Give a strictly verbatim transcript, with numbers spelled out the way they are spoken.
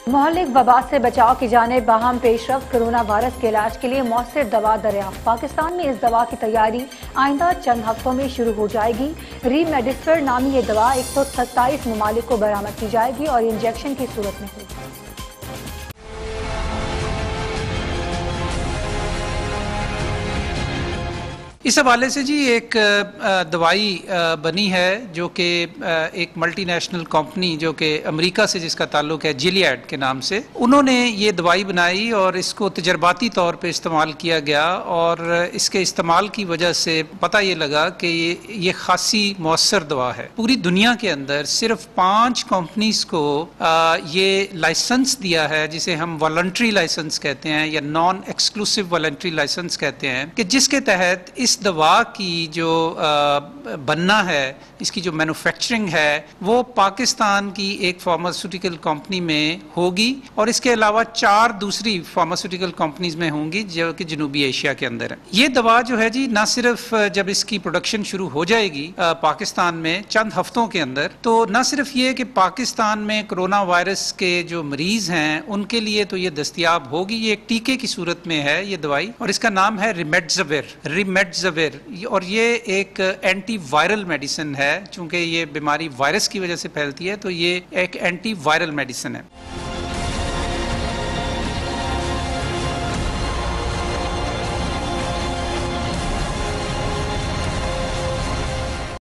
मोहल्लिक वबा से बचाव की जानिब बाहम पेशरफ। कोरोना वायरस के इलाज के लिए मौसर दवा दरियाफ्त। पाकिस्तान में इस दवा की तैयारी आइंदा चंद हफ्तों में शुरू हो जाएगी। रीमेडिसिविर नामी ये दवा एक सौ सत्ताईस ममालिक को बरामद की जाएगी और इंजेक्शन की सूरत में होगी। इस हवाले से जी एक दवाई बनी है जो कि एक मल्टीनेशनल कंपनी जो कि अमेरिका से जिसका ताल्लुक है जिलियड के नाम से, उन्होंने ये दवाई बनाई और इसको तजर्बाती तौर पे इस्तेमाल किया गया और इसके इस्तेमाल की वजह से पता ये लगा कि ये ये खासी मौसर दवा है। पूरी दुनिया के अंदर सिर्फ पांच कंपनीज को ये लाइसेंस दिया है जिसे हम वॉलंटरी लाइसेंस कहते हैं या नॉन एक्सक्लूसिव वॉलंटरी लाइसेंस कहते हैं, कि जिसके तहत इस दवा की जो आ, बनना है, इसकी जो मैन्युफैक्चरिंग है वो पाकिस्तान की एक फार्मास्यूटिकल कंपनी में होगी और इसके अलावा चार दूसरी फार्मास्यूटिकल कंपनीज में होंगी जो कि जनूबी एशिया के अंदर है। ये दवा जो है जी ना सिर्फ जब इसकी प्रोडक्शन शुरू हो जाएगी आ, पाकिस्तान में चंद हफ्तों के अंदर, तो ना सिर्फ ये कि पाकिस्तान में कोरोना वायरस के जो मरीज हैं उनके लिए तो ये दस्तयाब होगी, ये एक टीके की सूरत में है ये दवाई और इसका नाम है रिमेडिसिविर रिमेडिसिविर और ये एक एंटी वायरल मेडिसिन है। चूंकि ये बीमारी वायरस की वजह से फैलती है तो ये एक एंटी वायरल मेडिसिन है।